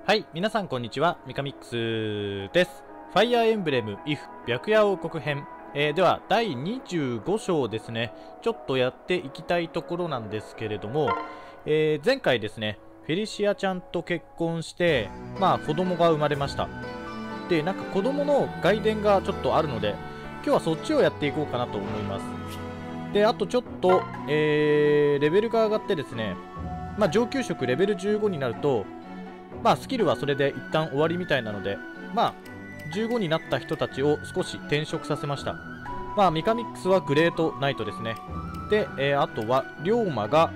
はい、皆さんこんにちは、ミカミックスです。ファイアーエンブレム IF 白夜王国編、では第25章ですね、ちょっとやっていきたいところなんですけれども、前回ですね、フェリシアちゃんと結婚して、子供が生まれました。で、なんか子供の外伝がちょっとあるので、今日はそっちをやっていこうかなと思います。で、あとちょっと、レベルが上がってですね、上級職レベル15になると、スキルはそれで一旦終わりみたいなので、15になった人たちを少し転職させました。ミカミックスはグレートナイトですね。で、あとは、龍馬が、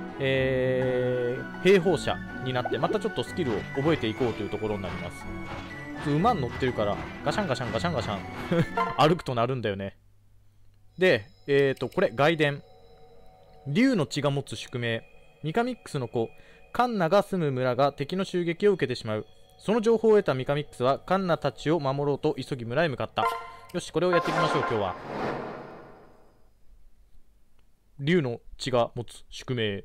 兵法者になって、またちょっとスキルを覚えていこうというところになります。馬に乗ってるから、ガシャンガシャンガシャンガシャン歩くとなるんだよね。で、これ、外伝。竜の血が持つ宿命。ミカミックスの子、カンナが住む村が敵の襲撃を受けてしまう。その情報を得たミカミックスはカンナたちを守ろうと急ぎ村へ向かった。よし、これをやっていきましょう。今日は竜の血が持つ宿命。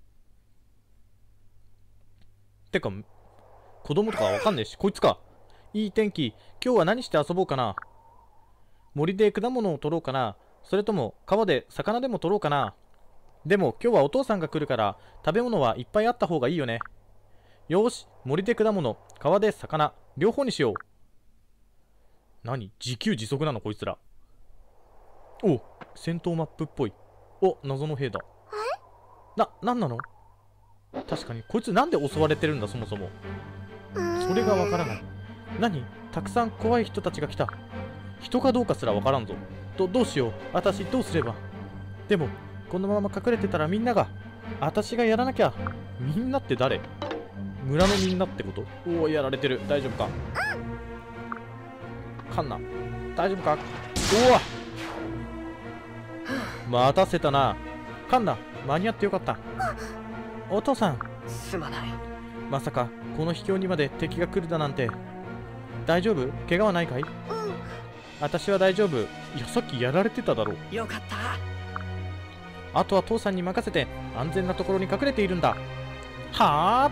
てか子供とかわかんねえし、こいつか。いい天気。今日は何して遊ぼうかな。森で果物を取ろうかな。それとも川で魚でも取ろうかな。でも今日はお父さんが来るから食べ物はいっぱいあった方がいいよね。よーし、森で果物、川で魚、両方にしよう。何？自給自足なのこいつら。お、戦闘マップっぽい。お、謎の兵だ。なんなの？確かに、こいつなんで襲われてるんだそもそも。それがわからない。何？たくさん怖い人たちが来た。人かどうかすらわからんぞ。どうしよう。私どうすれば。でも、このまま隠れてたらみんなが、私がやらなきゃ。みんなって誰？村のみんなってこと？おお、やられてる。大丈夫か？カンナ、大丈夫か？おお、待たせたな。カンナ、間に合ってよかった。お父さん、 すまない。 まさかこの秘境にまで敵が来るだなんて。大丈夫？怪我はないかい？私は大丈夫。いや、さっきやられてただろ。 よかった。 あとは父さんに任せて安全なところに隠れているんだ。はあ、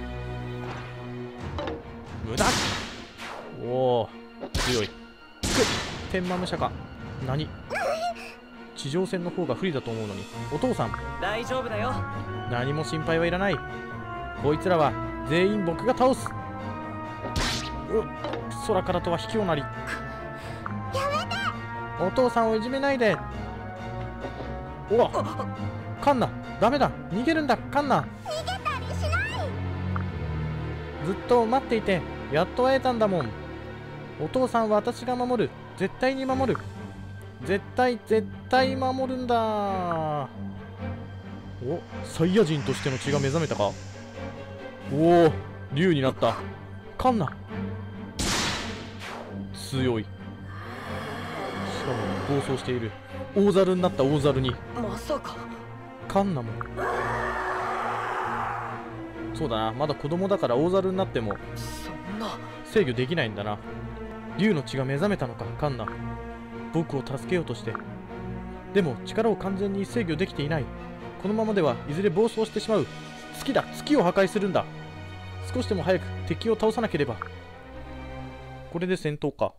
無駄。おお、強い。天魔武者か。何？地上戦の方が不利だと思うのに。お父さん、 大丈夫だよ。 何も心配はいらない。こいつらは全員僕が倒す。空からとは卑怯なり。やめて。お父さんをいじめないで。おわ、カンナ、ダメだ。逃げるんだ、カンナ。逃げたりしない。ずっと待っていてやっと会えたんだもん。お父さんは私が守る。絶対に守る。絶対守るんだ。お、サイヤ人としての血が目覚めたか。おお、竜になった。カンナ、強い。しかも暴走している。大猿になった。大猿に。 まさかカンナもそうだな。まだ子供だから大猿になってもそんな制御できないんだな。竜の血が目覚めたのか、カンナ。僕を助けようとして。でも力を完全に制御できていない。このままではいずれ暴走してしまう。月だ。月を破壊するんだ。少しでも早く敵を倒さなければ。これで戦闘か。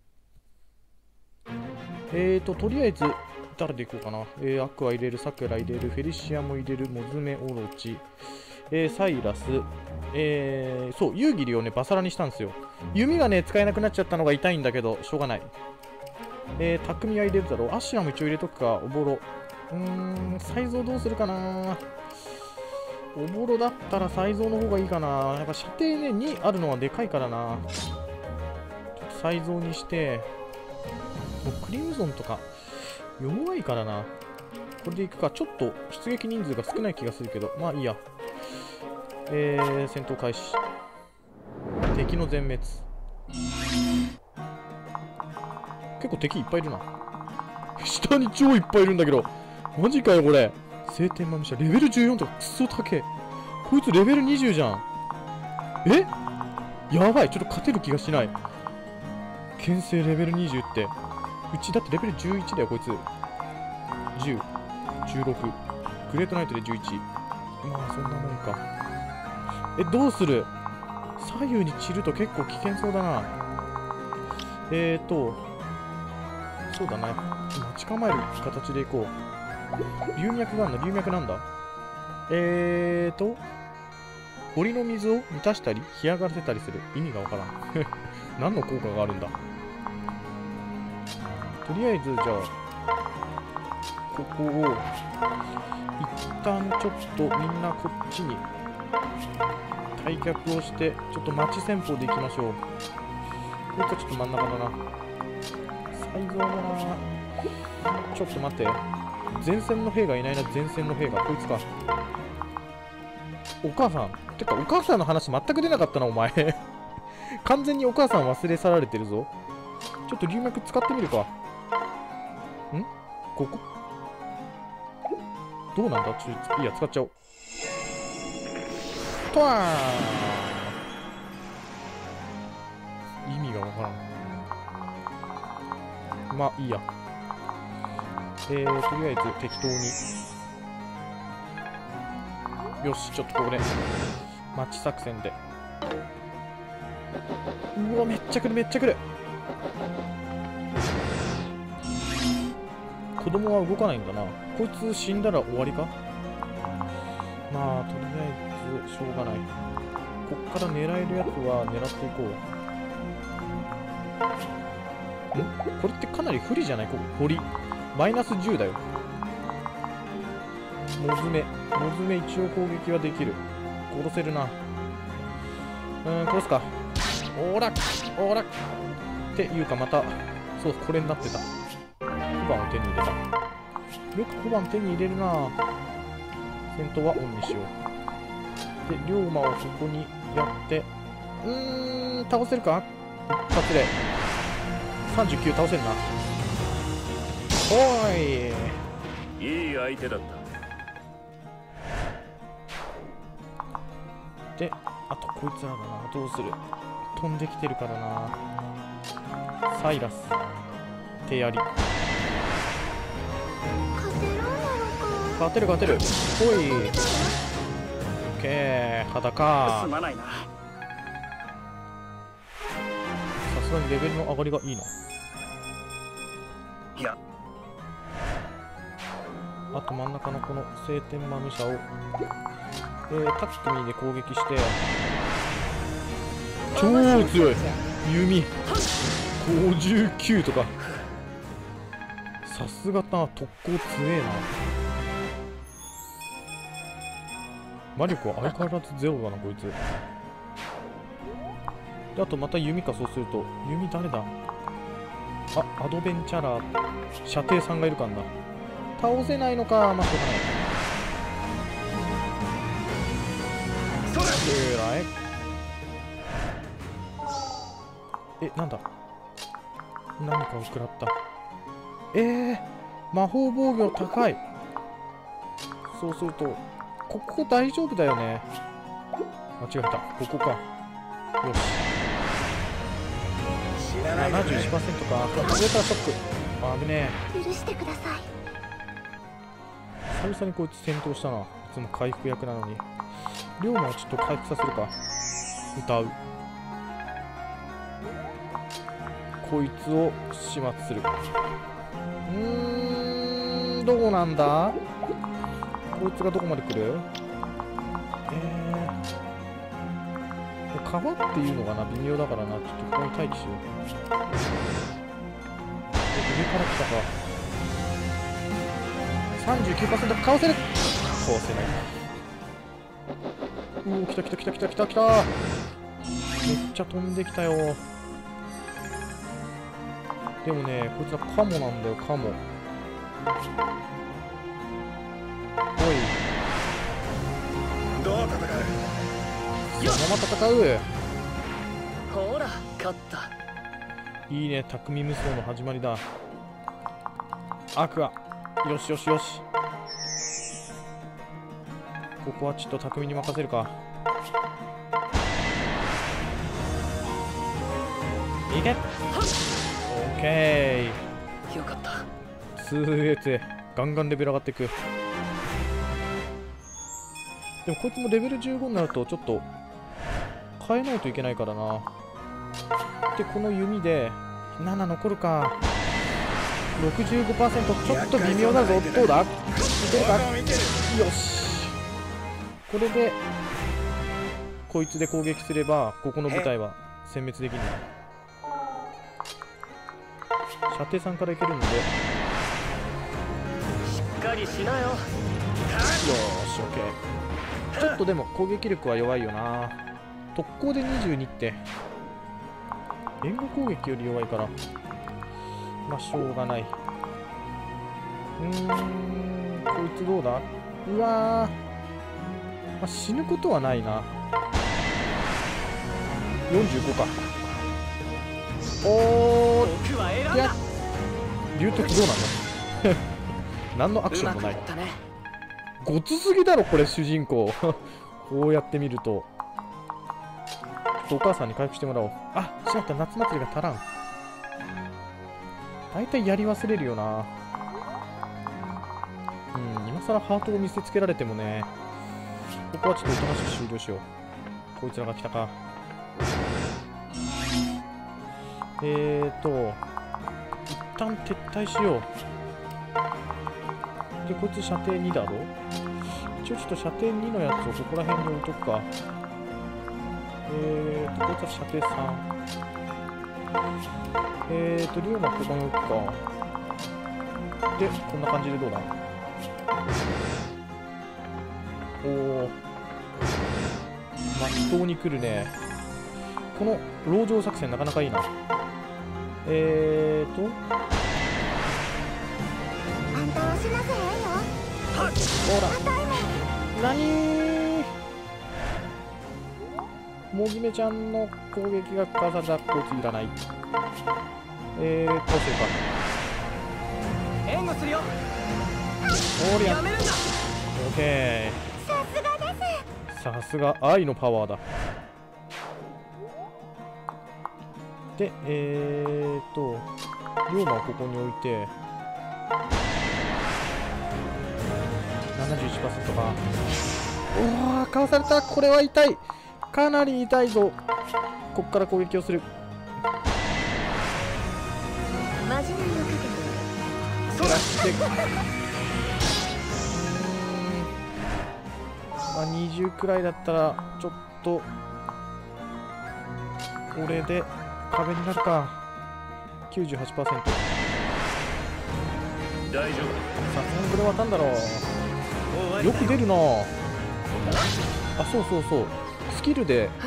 とりあえず誰でいこうかな。アクア入れる、サクラ入れる、フェリシアも入れる、モズメオロチ、サイラス、そう、ユーギリをね、バサラにしたんですよ。弓がね、使えなくなっちゃったのが痛いんだけど、しょうがない。匠は入れるだろう。アシュラも一応入れとくか。おぼろ。サイゾウどうするかな。おぼろだったらサイゾウの方がいいかな。やっぱ射程ね、2あるのはでかいからな。ちょっとサイゾウにして、もうクリムゾンとか弱いからな。これでいくか。ちょっと出撃人数が少ない気がするけど、まあいいや。戦闘開始。敵の全滅。結構敵いっぱいいるな。下に超いっぱいいるんだけど。マジかよこれ。聖天魔武者レベル14とかクソ高え。こいつレベル20じゃん。え、やばい。ちょっと勝てる気がしない。牽制レベル20って、うちだってレベル11だよこいつ。10、16、グレートナイトで11。まあそんなもんか。どうする？ 左右に散ると結構危険そうだな。そうだな。待ち構える形でいこう。流脈があるの、流脈なんだ。堀の水を満たしたり、干上がらせたりする。意味がわからん。何の効果があるんだ。とりあえず、じゃあ、ここを、一旦ちょっとみんなこっちに、退却をして、ちょっと町先鋒でいきましょう。こいつはちょっと真ん中だな。最造だな。ちょっと待って。前線の兵がいないな、前線の兵が。こいつか。お母さん。てか、お母さんの話全く出なかったな、お前。完全にお母さん忘れ去られてるぞ。ちょっと流脈使ってみるか。んここどうなんだいいや、使っちゃおう。とわーん。意味がわからん。まあ、いいや。とりあえず適当に。よし、ちょっとここで、マッチ作戦で。うわ、めっちゃ来る、めっちゃ来る。子供は動かないんだな。こいつ死んだら終わりか。まあ、とりあえず、しょうがない。こっから狙えるやつは狙っていこう。これってかなり不利じゃない？ここ、堀。マイナス10だよ。モズメ一応攻撃はできる。殺せるな。殺すか。オーラっていうかまた、そう、これになってた。小判を手に入れた。よく小判手に入れるな。戦闘はオンにしよう。で、龍馬をここにやって、倒せるか？一発で。39倒せるな。おーい。 いい相手だった。 で、あとこいつらだな。どうする？飛んできてるからな。サイラス。手やり。勝てる。おい。オッケー。裸。 すまないな。 さすがにレベルの上がりがいいな。 いや。 あと真ん中のこの聖天マム社を、タックミーで攻撃して、超強い弓59とか。さすがな、特攻強えな。魔力は相変わらずゼロだな、こいつ。で、あとまた弓か、そうすると。弓誰だ？アドベンチャラー、射程さんがいるからな。倒せないのか、まあ、しょうがない。なんだ？何かを食らった。魔法防御高い。そうすると、ここ大丈夫だよね。間違えた。ここか。よし。71% か。これからショック。危ねえ。 許してください。 久々にこいつ戦闘したな。いつも回復役なのに。龍馬はちょっと回復させるか。歌う。こいつを始末する。どうなんだ？こいつがどこまで来る？川っていうのがな、微妙だからな。ちょっとここに待機しよう。上から来たか。39% 倒せる。倒せない。来た。めっちゃ飛んできたよ。でもね、こいつはカモなんだよ、カモ。おい。 どう戦う？ そのまま戦う。 ほら勝った。 いいね、匠無双の始まりだ。アクア。よし。ここはちょっと匠に任せるか。いけ。オッケよかった。 ー。スーツガンガンレベル上がっていく。でもこいつもレベル15になるとちょっと変えないといけないからな。でこの弓で7残るか。 65% ちょっと微妙だぞ。どうだ、いけるか。よし、これでこいつで攻撃すればここの部隊は殲滅できる。射程3からいけるので、よしっかりしなよ。 ーし OK。 ちょっとでも攻撃力は弱いよな。特攻で22って援護攻撃より弱いから、まあしょうがない。こいつどうだ。うわー、まあ、死ぬことはないな。45か。おー、 僕は選んいやだ。 流突どうなんだ何のアクションもない。 うまくいったね。 ごつすぎだろこれ主人公こうやって見ると。ちょっとお母さんに回復してもらおう。あ、しまった、夏祭りが足らん。大体やり忘れるよな。今更ハートを見せつけられてもね。ここはちょっとおとなしく終了しよう。こいつらが来たか。一旦撤退しよう。で、こいつ射程2だろ。一応ちょっと射程2のやつをここら辺に置いとくか。こいつは射程3。龍馬ここに置くか。で、こんな感じでどうだ。おお、まっとうに来るね。この籠城作戦なかなかいいな。 あんたはしなさいよ。 ほら、なにー、もぎめちゃんの攻撃がかわされた。こいついらない。こうするか。 援護するよ。 おりゃ、 やめるんだ。 オッケさすがです。 ー。さすが愛のパワーだ。で、龍馬をここに置いて、71% か。おお、かわされた。これは痛い。かなり痛いぞ。こっから攻撃をする。 まじないをかけて減らして、まあ、20くらいだったらちょっと俺で壁になるか。 98%。 さす大丈がにこれはたんだろう。よく出るなあ。そうそうそう、スキルで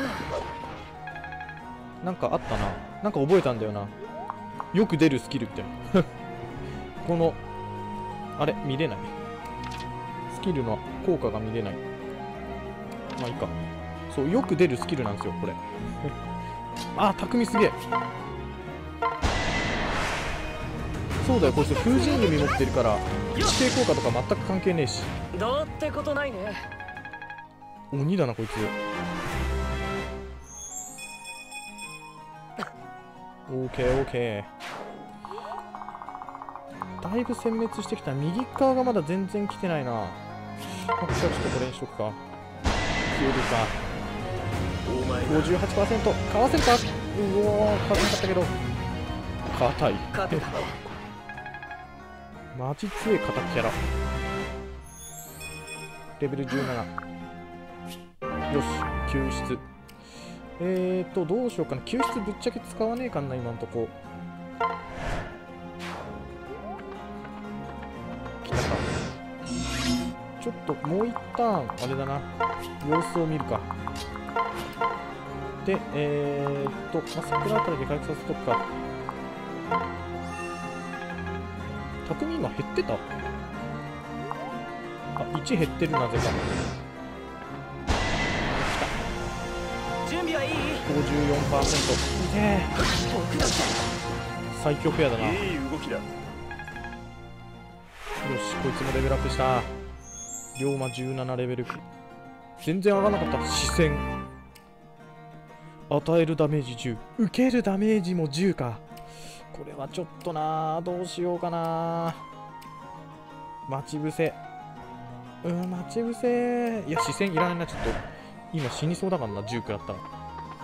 なんかあったな。なんか覚えたんだよな。よく出るスキルってこのあれ見れない。スキルの効果が見れない。まあいいか。そう、よく出るスキルなんですよこれあ、匠すげえ。そうだよ、こいつ風神弓持ってるから地形効果とか全く関係ねえし。 どうってことないね。 鬼だなこいつ。オーケーオーケー。だいぶ殲滅してきた。右側がまだ全然来てないな。まあ、ここはちょっとこれにしとくか。消えるか。 夫。お前が 58%。かわせるか。うおー、かわせなかったけど硬い。 勝てた。 マジ強い硬キャラ。レベル17。よし、救出。どうしようかな。救出ぶっちゃけ使わねえかんな、今んとこ。来たか。ちょっともう一旦、あれだな。様子を見るか。で、まあ、桜あたりで回復させとくか。匠今減ってた？あ、1減ってる、なぜか。 準備はいい？ 54%。いいね。 僕だって。 最強ペアだな。よし、 いい動きだ。 こいつもレベルアップした。龍馬17レベル。全然上がらなかった。視線。与えるダメージ10。受けるダメージも10か。これはちょっとな、どうしようかな。待ち伏せ。待ち伏せ。いや、視線いらないな。ちょっと今死にそうだからな、10食らったら。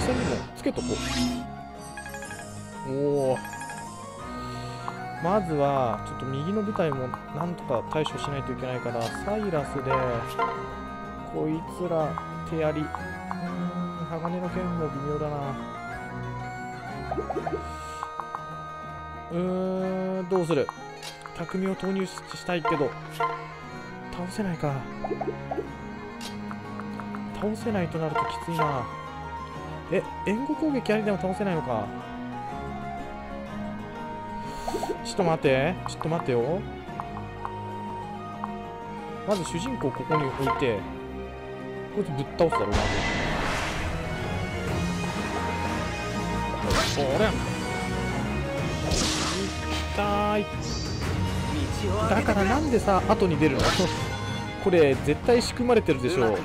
線にもつけとこう。おお、まずはちょっと右の部隊もなんとか対処しないといけないから、サイラスでこいつら手やり。鋼の剣も微妙だな。どうする。匠を投入したいけど倒せないか。倒せないとなるときついな。援護攻撃ありでも倒せないのか。ちょっと待って、ちょっと待ってよ。まず主人公ここに置いて、こいつぶっ倒すだろう、まず。おりゃ、痛い。だからなんでさ、後に出るのこれ絶対仕組まれてるでしょ。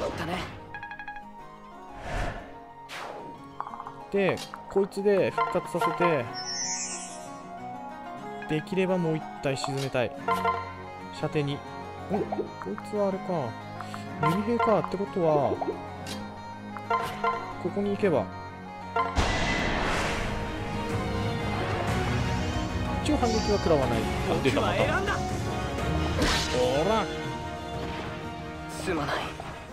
で、こいつで復活させて、できればもう一体沈めたい。射程に。こいつはあれか。弓兵か。ってことは、ここに行けば。一応反撃は食らわない。あ、出たまた。ほら。 すまない。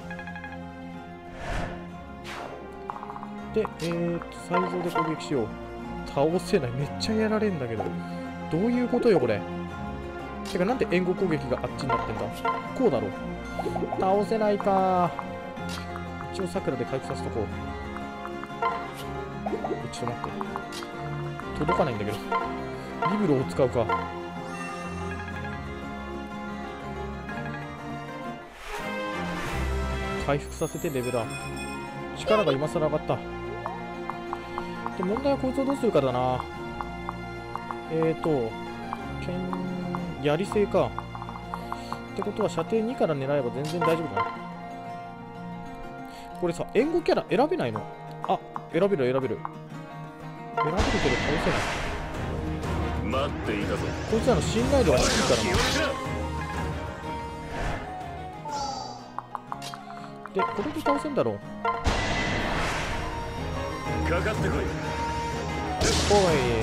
で、サイゾーで攻撃しよう。倒せない。めっちゃやられんだけど。どういうことよ、これ。てか、なんで援護攻撃があっちになってんだ。こうだろう。倒せないか。一応、桜で回復させとこう。ちょっと待って。届かないんだけど。リブロを使うか。回復させてレベルアップ。力が今更上がった。で、問題はこいつをどうするかだな。やり性か。ってことは射程2から狙えば全然大丈夫だな。これさ、援護キャラ選べないの？あ、選べる選べる。選べるけど倒せない。 待っていたぞ。 こいつらの信頼度が低いからな。で、これで倒せんだろう。 かかってこい。 おい。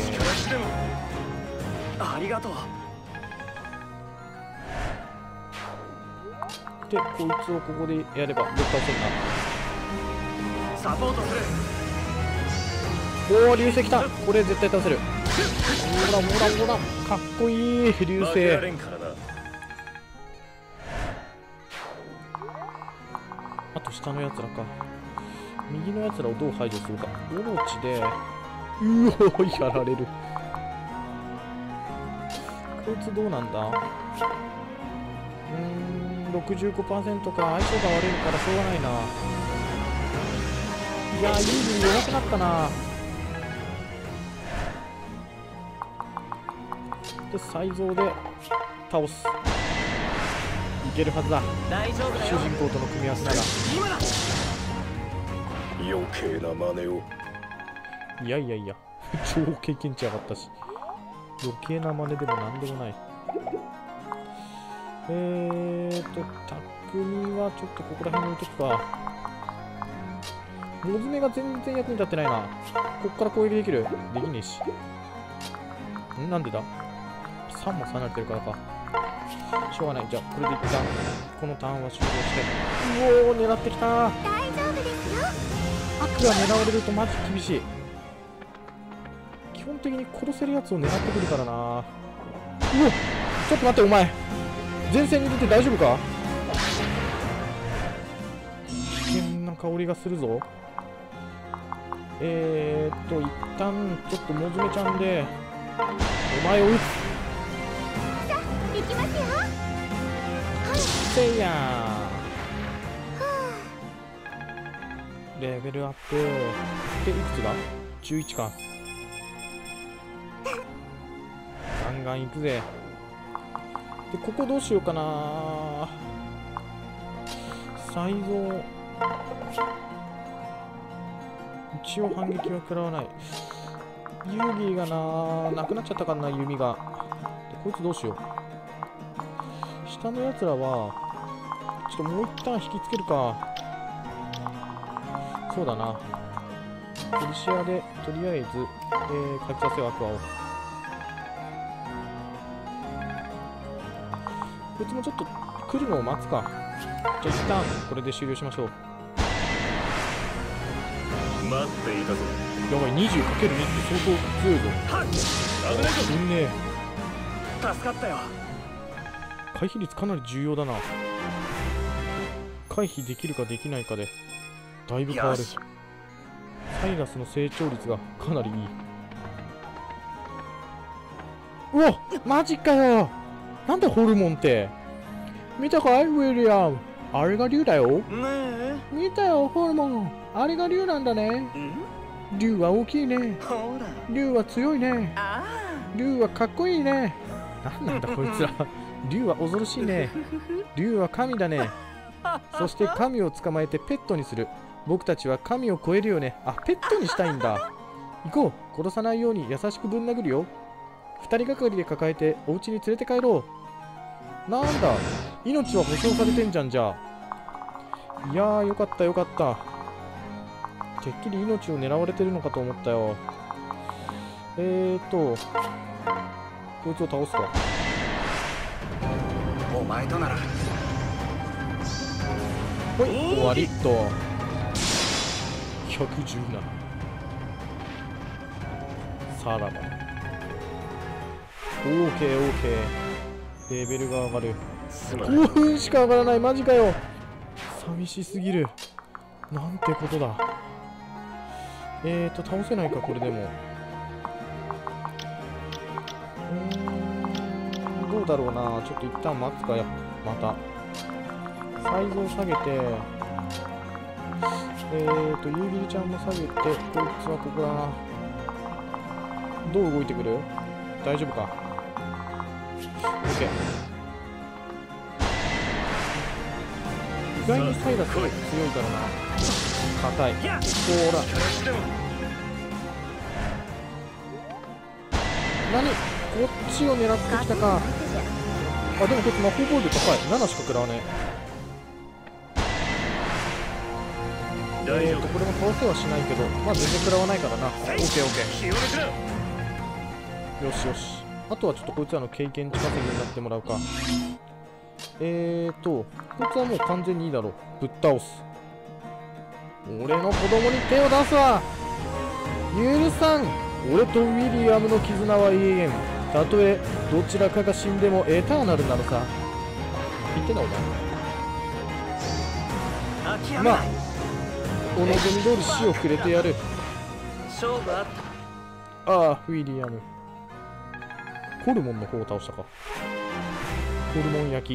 ありがとう。 で、こいつをここでやればぶっ倒せんな。 サポートすおる。 お、流星来た。これ絶対倒せる。ほらほらほら、かっこいい流星。あと下のやつらか。右のやつらをどう排除するか。オロチで、うおー、やられる。こいつどうなんだ。65% か。相性が悪いからしょうがないな。いやー、ユージ弱くなったな。で、サイゾーで倒す。いけるはずだ。 大丈夫だよ。 主人公との組み合わせなら。 今だ。 余計な真似を。 いやいやいや、超経験値上がったし、余計な真似でもなんでもない。匠はちょっとここら辺に置いとくか。モズメが全然役に立ってないな。こっから攻撃できる？できねえし。なんでだ？ 3 も離れてるからか。しょうがない。じゃあ、これで一旦、このターンは終了して。うおー、狙ってきたー。 大丈夫ですよ。 悪が狙われるとマジ厳しい。基本的に殺せるやつを狙ってくるからな。うわ、ちょっと待って、お前前線に出て大丈夫か。危険な香りがするぞ。一旦ちょっとモズメちゃんでお前を撃つ。 さあ、行きますよ。 せいやー。レベルアップで、いくつだ ?11 か。ガンガンいくぜ。で、ここどうしようかな。才蔵。一応反撃は食らわない。遊戯がなくなっちゃったからな、弓が。で、こいつどうしよう。下のやつらは、ちょっともう一旦引きつけるか。そうだな。 ペルシアでとりあえず、書き出せよアクアを。こいつもちょっと来るのを待つか。じゃあ一旦これで終了しましょう。 待っていたぞ。 やばい、20×2 って相当強いぞ。 はっ危ないぞ。 いいね。 助かったよ。 回避率かなり重要だな。回避できるかできないかでだいぶ変わる。 よしサイラスの成長率がかなりいい。うわマジかよ。なんでホルモンって。見たかいウィリアム。あれが竜だよ。 ねえ。 見たよホルモン。あれが竜なんだね。 ん？ 竜は大きいね。 ほら。 竜は強いね。 あ竜はかっこいいね。なんなんだこいつら。竜は恐ろしいね。竜は神だね。そして神を捕まえてペットにする。僕たちは神を超えるよね。あ、ペットにしたいんだ。行こう。殺さないように優しくぶん殴るよ。二人がかりで抱えてお家に連れて帰ろう。なんだ、命は保証されてんじゃん。じゃあいやーよかったよかった。てっきり命を狙われてるのかと思ったよ。こいつを倒すか。 あ。お前となら。 ほい、終わりっと。117。さらば。オーケーオーケー。レベルが上がる。5分しか上がらない。マジかよ。寂しすぎる。なんてことだ。倒せないかこれでも。どうだろうな。ちょっと一旦待つか。またサイズを下げて、ユービルちゃんも下げて、こいつはここだな。どう動いてくる？大丈夫か？ OK。 意外にサイラス強いからな。硬い。ほら。何？こっちを狙ってきたか。あ、でもこいつ魔法防御高い。7しか食らわねえ。これも倒せはしないけど、まあ全然食らわないからな。オッケーオッケー。よしよし。あとはちょっとこいつらの経験値稼ぎになってもらうか。こいつはもう完全にいいだろう。ぶっ倒す。俺の子供に手を出すわ。許さん。俺とウィリアムの絆は永遠。たとえどちらかが死んでもエターナルなのさ。言ってなお前。まあお望み通り死をくれてやる。 勝負あった。 ああ、ウィリアム。ホルモンの方を倒したか。ホルモン焼き。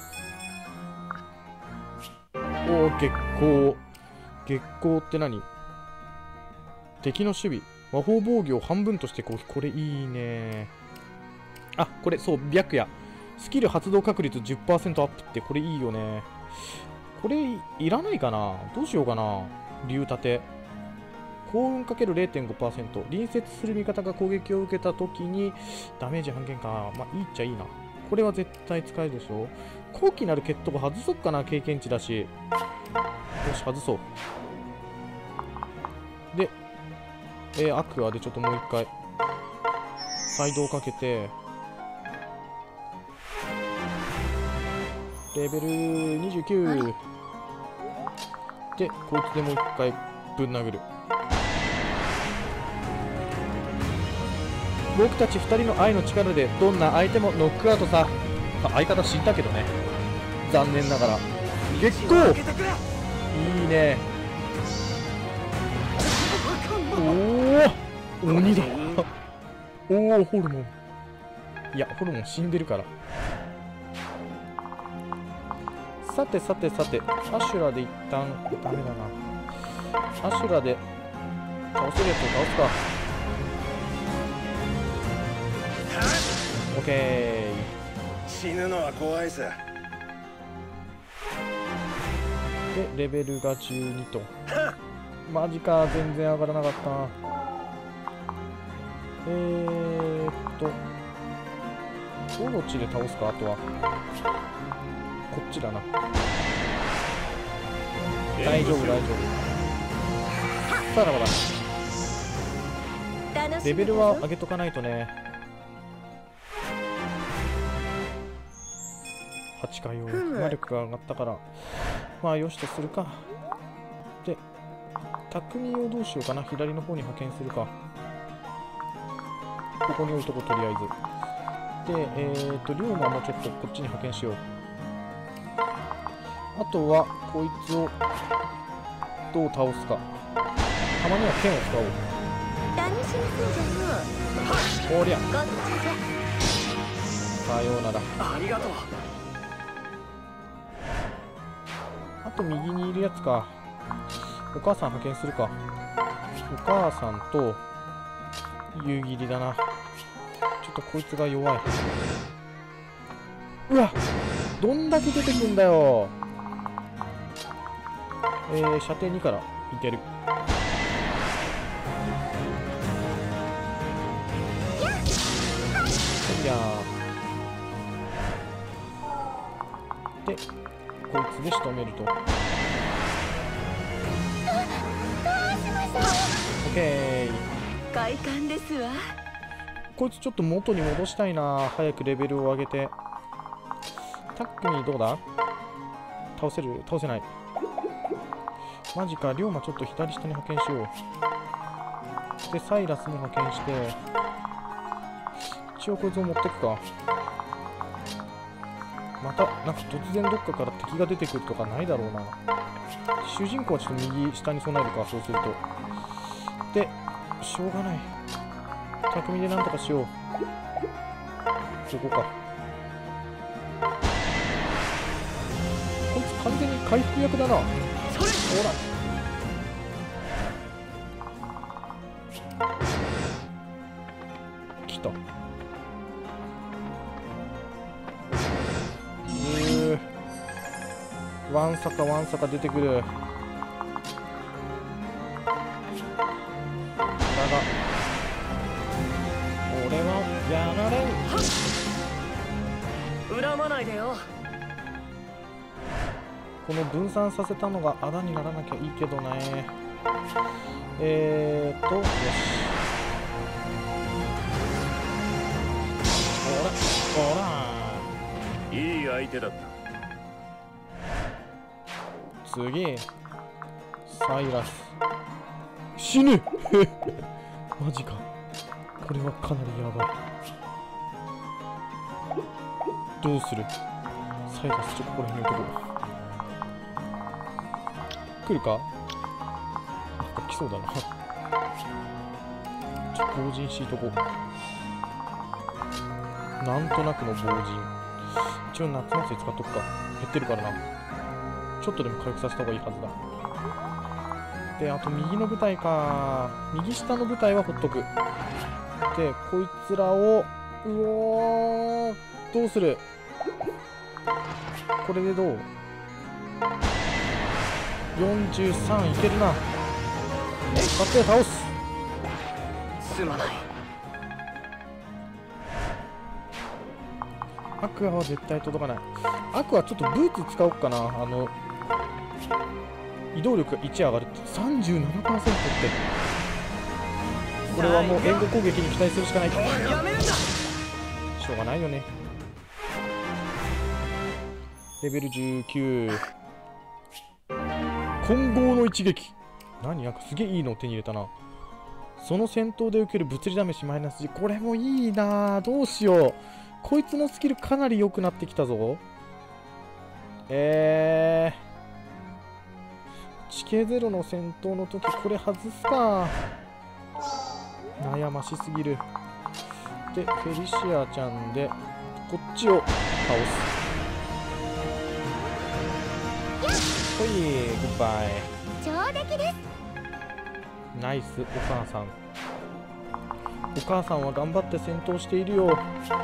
おお、月光。月光って何？敵の守備。魔法防御を半分として攻撃。これいいね。あ、これそう、白夜。スキル発動確率 10% アップってこれいいよね。これいらないかな。どうしようかな。竜立て。幸運 ×0.5%。隣接する味方が攻撃を受けたときにダメージ半減か。まあいいっちゃいいな。これは絶対使えるでしょ。高貴なる決闘が外そっかな。経験値だし。よし、外そう。で、アクアでちょっともう一回再動かけて、レベル29で、こいつでもう一回ぶん殴る。僕たち2人の愛の力でどんな相手もノックアウトさ。相方死んだけどね、残念ながら。月光いいね。おお、鬼だ。おお、ホルモン。いや、ホルモン死んでるから。さてさてさて、アシュラで一旦ダメだな。アシュラで倒せるやつを倒すか。オッケー。 死ぬのは怖いさ。 で、レベルが12と。マジか、全然上がらなかったな。オロチで倒すか。あとはこっちだな。大丈夫大丈夫。さらばだ。 レベルは上げとかないとね。8回を魔力が上がったから、まあよしとするか。で、匠をどうしようかな。左の方に派遣するか。ここに置いとこう、とりあえず。で、龍馬もちょっとこっちに派遣しよう。あとは、こいつをどう倒すか。たまには剣を使おう。 楽しみそうじゃのう。 おりゃ、 こっちじゃ。 さようなら。 ありがとう。 あと右にいるやつか。お母さん派遣するか。お母さんと夕霧だな。ちょっとこいつが弱い。うわ、どんだけ出てくんだよ。射程2からいける。いやーで、こいつで仕留めると。オッケー。 快感ですわ。 こいつちょっと元に戻したいな。早くレベルを上げて。タックにどうだ？倒せる？倒せない。マジか。龍馬ちょっと左下に派遣しよう。で、サイラスも派遣して、一応こいつを持ってくか。また、なんか突然どっかから敵が出てくるとかないだろうな。主人公はちょっと右下に備えるか、そうすると。で、しょうがない。匠でなんとかしよう。ここか。こいつ完全に回復役だな。ほら。来た。ワンサカワンサカ出てくる。だが俺はやられん。 恨まないでよ。 この分散させたのがあだにならなきゃいいけどね。よし。ほらいい相手だった。 次サイラス死ぬマジか。これはかなりやばい。どうする。サイラスちょっとここら辺に置いとこう。来るか。なんか来そうだな。ちょっと防塵しいとこ。なんとなくの防塵。一応夏祭り使っとくか。減ってるからな。ちょっとでも回復させた方がいいはずだ。で、あと右の部隊か。右下の部隊はほっとく。で、こいつらを、うおー、どうする。これでどう ?43 いけるな。勝手に倒す。 すまない。 アクアは絶対届かない。アクアちょっとブーツ使おうかな。移動力が1上がるって 37% って。これはもう援護攻撃に期待するしかない。 やめるんだ。 しょうがないよね。レベル19。混合の一撃。何、なんかすげえいいのを手に入れたな。その戦闘で受ける物理ダメージマイナス1。これもいいな。どうしよう。こいつのスキルかなり良くなってきたぞ。地形ゼロの戦闘の時これ外すか。悩ましすぎる。で、フェリシアちゃんでこっちを倒す。ほい、グッバイ。 上出来です。 ナイス、お母さん。お母さんは頑張って戦闘しているよ。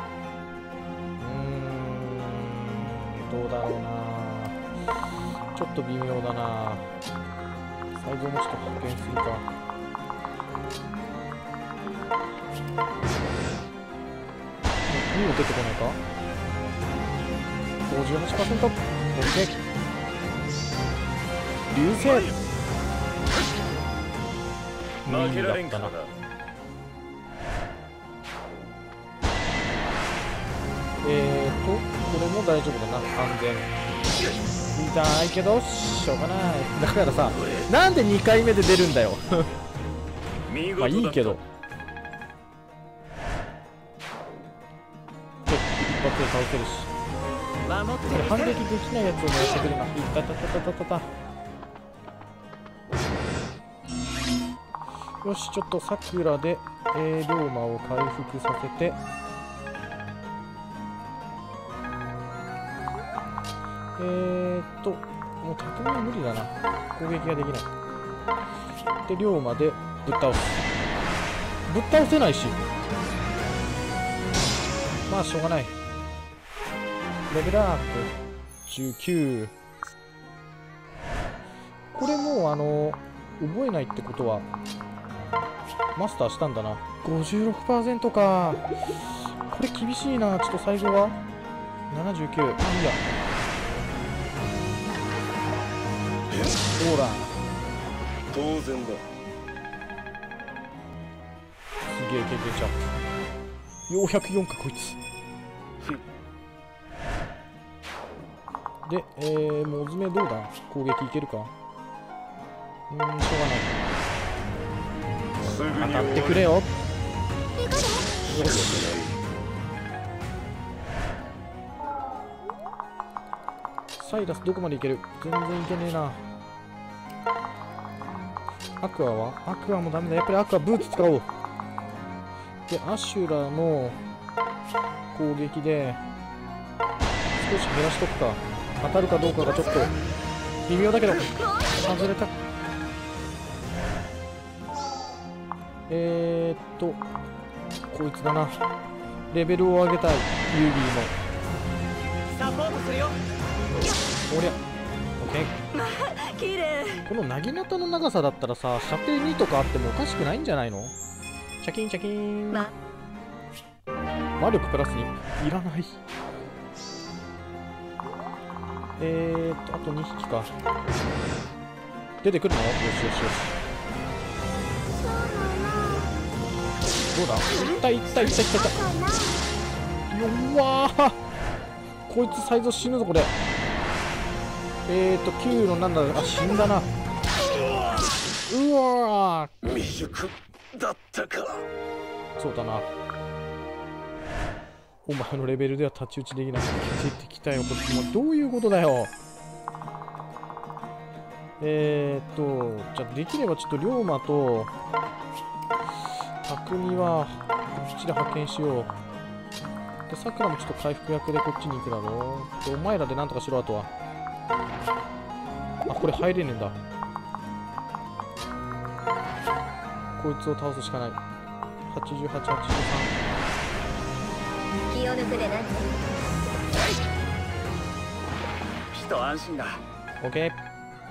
どうだろうな。ちょっと微妙だな。サイズもちょっと派遣するか。2も出てこないか。 58%。 OK。 流星負けられんからな。 れも大丈夫だな。安全。痛いけどしょうがない。だからさ、なんで2回目で出るんだよ。まあいいけど、一発で倒せるし、 守ってこれ反撃できないやつを狙ってくるな。いったたたたたた。よし、ちょっとさくらで、龍馬を回復させて、もう匠は無理だな。攻撃ができない。で、龍馬でぶっ倒す。ぶっ倒せないし。まあ、しょうがない。レベルアップ19。これもう覚えないってことは、マスターしたんだな。56% か。これ厳しいな。ちょっと最後は79。いいや。ほら。 当然だ。 すげえ経験値アップ。404かこいつ。で、モズメどうだ。攻撃いけるか。しょうがない。 すぐに当たってくれよ。よし。サイラスどこまでいける。全然いけねえな。アクアはアクアもダメだ。やっぱりアクアブーツ使おう。で、アシュラの攻撃で少し減らしとくか。当たるかどうかがちょっと微妙だけど外れた。こいつだな。レベルを上げたい。ユービーのサポートするよ。 おりゃ。オッケー。 綺麗。 このなぎなたの長さだったらさ、射程2とかあってもおかしくないんじゃないの。チャキンチャキン。魔力プラスにいらない。あと2匹か。出てくるの。よしよしよし。どうだ。いったいったいったいったいった。弱ー。こいつサイズ死ぬぞこれ。9のなんだ。あ、死んだな。うわー。 未熟だったか。 そうだな。お前のレベルでは太刀打ちできない。出てきたよ。こっちもどういうことだよ。じゃあできればちょっと龍馬と匠はこっちで派遣しよう。で、さくらもちょっと回復役でこっちに行くだろう。で、お前らでなんとかしろ。あとはあ、これ入れねえんだ。こいつを倒すしかない。88、83。 気を抜くでない。 一安心だ。 オッケー。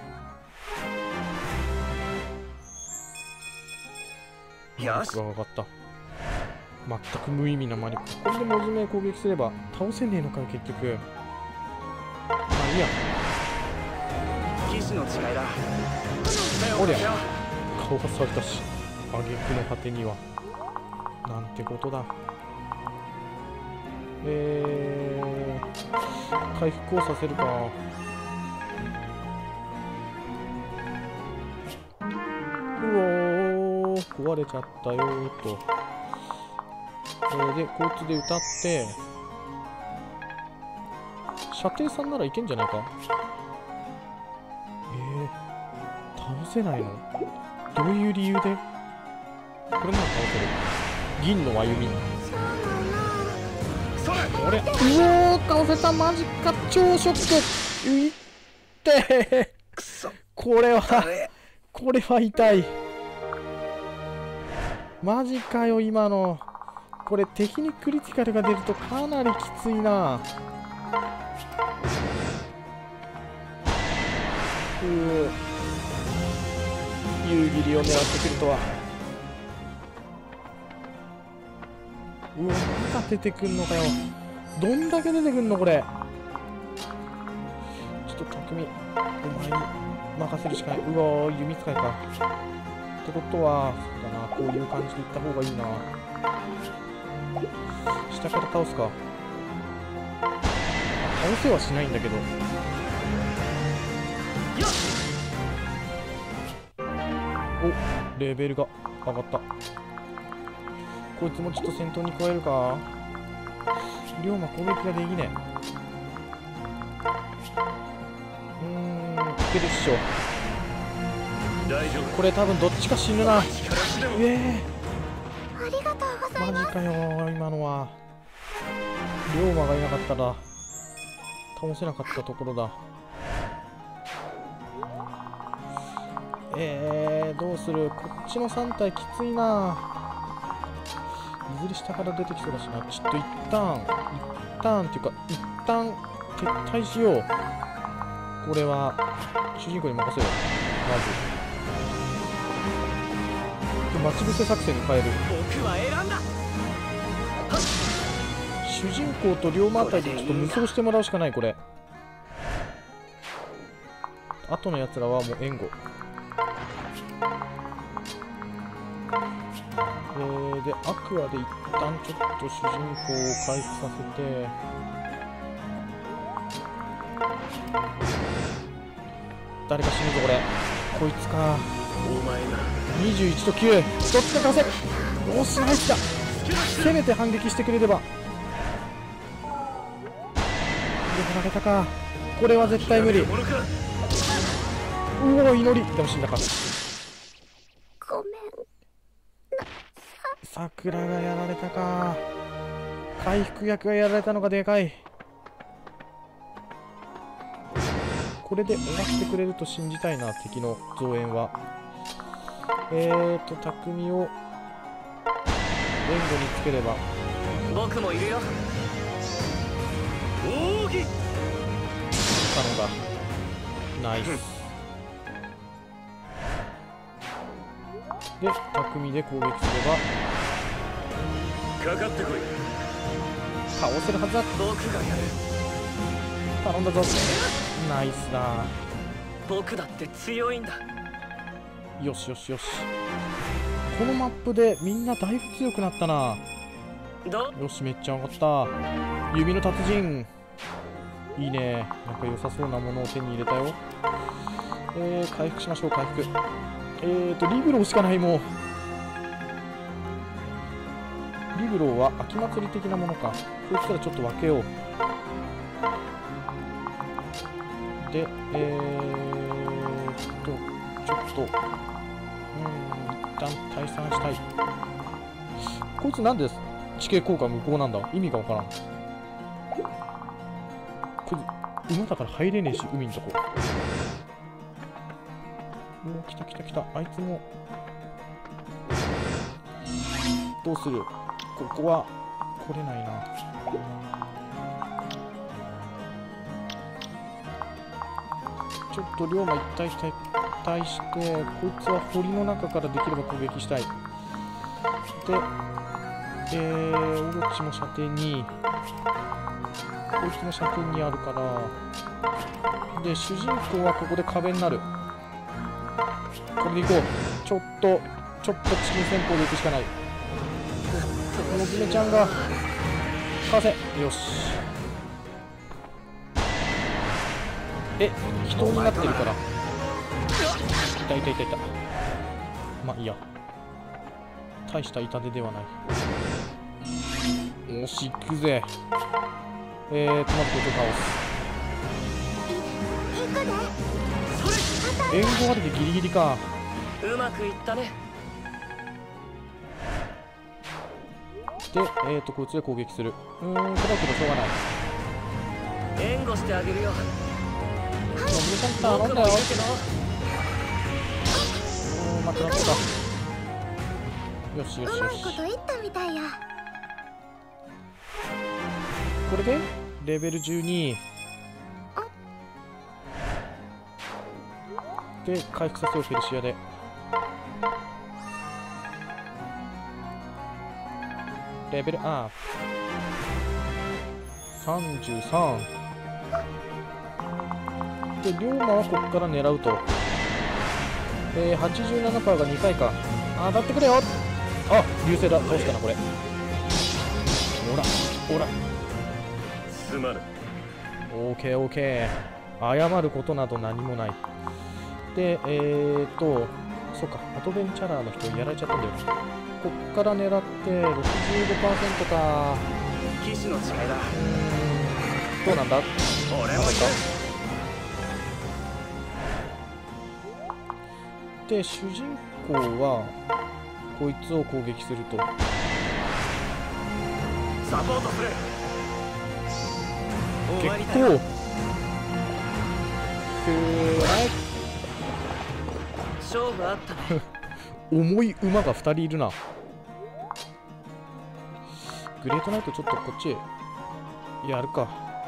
よし。 分かった。全く無意味な魔力。これでモズメ攻撃すれば倒せねえのかよ結局。まあいいや。 騎士の違いだ。 おりゃ。顔がされたし、挙句の果てにはなんてことだ。回復をさせるか。うおー、壊れちゃったよーと。で、こいつで歌って、射程3ならいけんじゃないか。倒せないの？どういう理由で？これなら倒せる。銀の歩み。これ、うおー、倒せた。マジか。超ショック。いってー。これは痛い。マジかよ今の。これ敵にクリティカルが出るとかなりきついな。夕霧を狙ってくるとは。うわ、まだ出てくんのかよ。どんだけ出てくんのこれ。ちょっと匠、お前に任せるしかない。うわー、弓使いか。ってことは、そうだな、こういう感じでいった方がいいな。下から倒すか。 倒せはしないんだけど。お、レベルが上がった。こいつもちょっと戦闘に加えるか。龍馬攻撃ができねえ。いけるっしょ。 大丈これ多分どっちか死ぬな。 夫。力ずでもありがとうございます。 マジかよ、今のは。龍馬がいなかったら倒せなかったところだ。どうする。こっちの3体きついな。いずれ下から出てきそうだしな。ちょっと一旦っていうか一旦撤退しよう。これは主人公に任せよう。まず待ち伏せ作戦に変える。 僕は選んだ。 主人公と龍馬あたりでちょっと無双してもらうしかない。これ後のやつらはもう援護。でアクアで一旦ちょっと主人公を回復させて、誰か死ぬぞこれ。こいつか。 お前な。 21と9、どっちか貸せ。おしナイスだ。せめて反撃してくれれば。で離れたか。これは絶対無理。うお、祈り。でも死んだか。 ごめん。 桜がやられたか。回復薬がやられたのがでかい。これで終わってくれると信じたいな、敵の増援は。匠を援護につければ。 僕もいるよ。 奥義。 頼んだ。ナイス。で、匠で攻撃すればかかってこい。 倒せるはずだ。 僕がやる。 頼んだぞ。ナイスだ。 僕だって強いんだ。 よしよしよし。このマップでみんなだいぶ強くなったな。よし、めっちゃ上がった。指の達人。いいね。なんか良さそうなものを手に入れたよ。回復しましょう、回復。リブローしかない。もうリブローは秋祭り的なものか。こいつらちょっと分けよう。でちょっと一旦退散したい。こいつなんで地形効果無効なんだ。意味がわからん。こいつ馬だから入れねえし、海んとこ。おお、来た来た来た。あいつもどうする。ここは来れないな。ちょっと龍馬一体撤退して、こいつは堀の中からできれば攻撃したい。で、オロチも射程に、こいつも射程にあるから、で、主人公はここで壁になる。これでいこう。ちょっとチキン戦法でいくしかない。のずめちゃんが、かわせ。よし。人になってるから。いた。まあいいや。大した痛手ではない。よし、行くぜ。まずこいつを倒す。援護ありでギリギリか。 うまくいったね。 で、こいつで攻撃する。これはしょうがない。 援護してあげるよ。 のぶちゃん頼んだよ。待って。よし。 うまいこと言ったみたいや。 これでレベル12で回復させよう。ペルシアでレベルアップ33で、龍馬はここから狙うと。87%が2回か。当たってくれよ。あ、流星だ。倒したなこれ。ほらすまぬ。 オーケーオーケー。謝ることなど何もない。で、そうか、アドベンチャラーの人やられちゃったんだよ。こっから狙って65% か。 騎士の違いだ。 どうなんだ。 俺もいる。 で、主人公はこいつを攻撃すると。 サポートする。終わり結だよ。 構勝負あったね。 重い馬が2人いるな。グレートナイトちょっとこっちへやるか。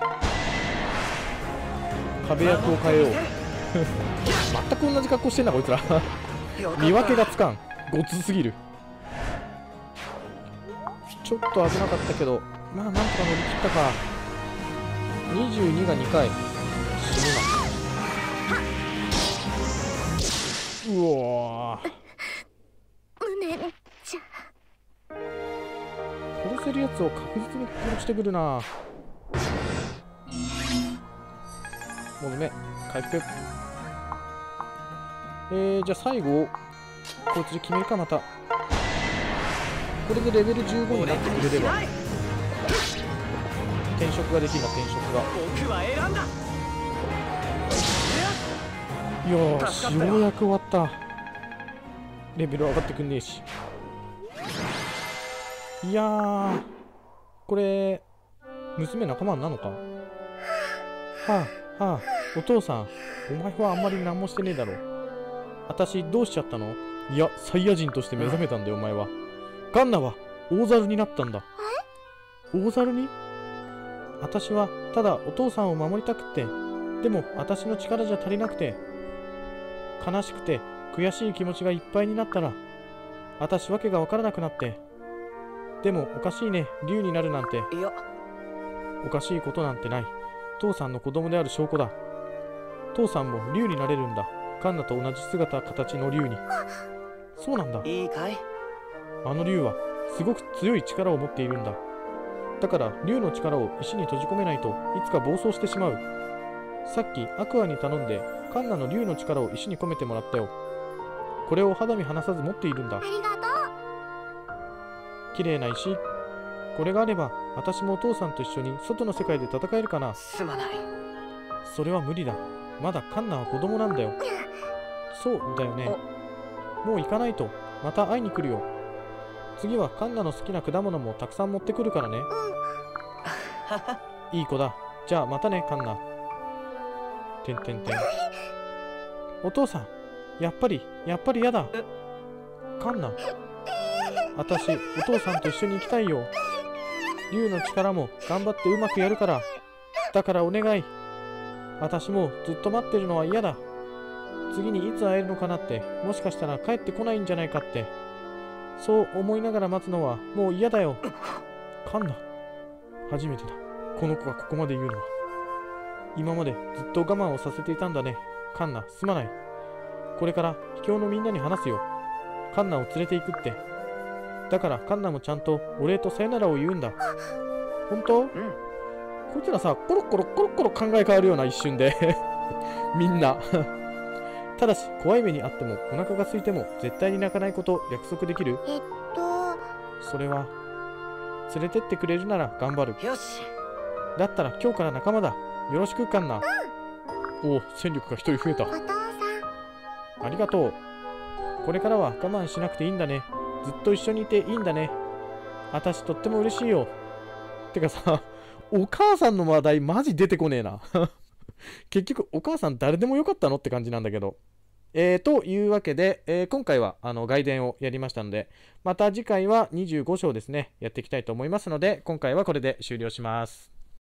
壁役を変えよう。全く同じ格好してんなこいつら。見分けがつかん。ごつすぎる。ちょっと危なかったけど、まあなんとか乗り切ったか。22が2回死ぬな。うおー、 無念じゃ。 殺せるやつを確実に殺してくるな。もうね、回復。じゃあ最後こいつで決めるか。またこれでレベル15になってくれれば転職ができるな。転職が僕は選んだ。 よーし、ようやく終わった。レベル上がってくんねえし。いやー、これ娘仲間なのか。はあはあ、お父さん、お前はあんまり何もしてねえだろ。私どうしちゃったの。いや、サイヤ人として目覚めたんだよお前は。ガンナは大猿になったんだ。大猿に。私はただお父さんを守りたくって、でも私の力じゃ足りなくて、悲しくて悔しい気持ちがいっぱいになったら、私わけがわからなくなって。でもおかしいね、竜になるなんて。 いや、 おかしいことなんてない。父さんの子供である証拠だ。父さんも竜になれるんだ。カンナと同じ姿形の竜に。そうなんだ。 いいかい。 あの竜はすごく強い力を持っているんだ。だから竜の力を石に閉じ込めないといつか暴走してしまう。さっきアクアに頼んでカンナの竜の力を石に込めてもらったよ。これを肌身離さず持っているんだ。 ありがと綺麗な石。これがあれば私もお父さんと一緒に外の世界で戦えるかな。 すまない。 それは無理だ。まだカンナは子供なんだよ。そうだよね。もう行かないと。また会いに来るよ。次はカンナの好きな果物もたくさん持ってくるからね。いい子だ。じゃあまたね、カンナ。てんてんてん。お父さん、やっぱりやだ。カンナ、私、お父さんと一緒に行きたいよ。竜の力も頑張ってうまくやるから。だからお願い。私もずっと待ってるのは嫌だ。次にいつ会えるのかなって、もしかしたら帰ってこないんじゃないかって。そう思いながら待つのはもう嫌だよ。カンナ、初めてだ。この子がここまで言うのは。今までずっと我慢をさせていたんだね。カンナ、すまない。これから秘境のみんなに話すよ。カンナを連れて行くって。だからカンナもちゃんとお礼とさよならを言うんだ。本当？こいつらさ、コロコロ考え変わるような一瞬でみんなただし怖い目にあってもお腹が空いても絶対に泣かないこと約束できる？ う。 それは連れてってくれるなら頑張る。 よし。 だったら今日から仲間だ。よろしくカンナ。おお、戦力が一人増えた。 お父さん。 ありがとう。これからは我慢しなくていいんだね。ずっと一緒にいていいんだね。私とっても嬉しいよ。てかさ、お母さんの話題マジ出てこねえな結局お母さん誰でもよかったのって感じなんだけど。というわけで、今回は外伝をやりましたので、また次回は25章ですね、やっていきたいと思いますので、今回はこれで終了します。